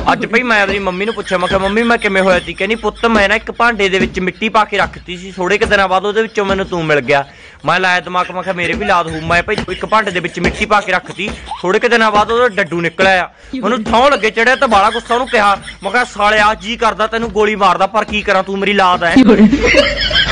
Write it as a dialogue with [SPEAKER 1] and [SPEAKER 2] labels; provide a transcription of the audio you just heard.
[SPEAKER 1] ਅੱਜ ਭਈ ਮੈਂ ਆਪਣੀ ਮੰਮੀ ਨੂੰ ਪੁੱਛਿਆ, ਮੈਂ ਕਿਹਾ ਮੰਮੀ ਮੈਂ ਕਿਵੇਂ ਹੋਇਆ ਸੀ? ਕਹਿੰਦੀ ਪੁੱਤ ਮੈਂ ਨਾ ਇੱਕ ਭਾਂਡੇ ਦੇ ਵਿੱਚ ਮਿੱਟੀ ਪਾ ਕੇ ਰੱਖਤੀ ਸੀ, ਥੋੜੇ ਕੁ ਦਿਨਾਂ ਬਾਅਦ ਉਹਦੇ ਵਿੱਚੋਂ ਮੈਨੂੰ ਤੂੰ ਮਿਲ ਗਿਆ। ਮੈਂ ਲਾਇਆ ਦਿਮਾਗ, ਮੈਂ ਕਿਹਾ ਮੇਰੇ ਵੀ ਲਾਦ ਹੋਊ। ਮੈਂ ਭਾਈ ਇੱਕ ਭਾਂਡੇ ਦੇ ਵਿੱਚ ਮਿੱਟੀ ਪਾ ਕੇ ਰੱਖਤੀ, ਥੋੜੇ ਕੁ ਦਿਨਾਂ ਬਾਅਦ ਉਹਦਾ ਡੱਡੂ ਨਿਕਲਿਆ। ਮੈਨੂੰ ਥਾਂ ਲੱਗੇ ਚੜਿਆ ਤਾਂ ਬਾਲਾ ਗੁੱਸਾ, ਉਹਨੂੰ ਕਿਹਾ ਮੈਂ ਕਿਹਾ ਸਾਲਿਆ ਜੀ ਕਰਦਾ ਤੈਨੂੰ ਗੋਲੀ ਮਾਰਦਾ, ਪਰ ਕੀ ਕਰਾਂ ਤੂੰ ਮੇਰੀ ਲਾਦ ਐ।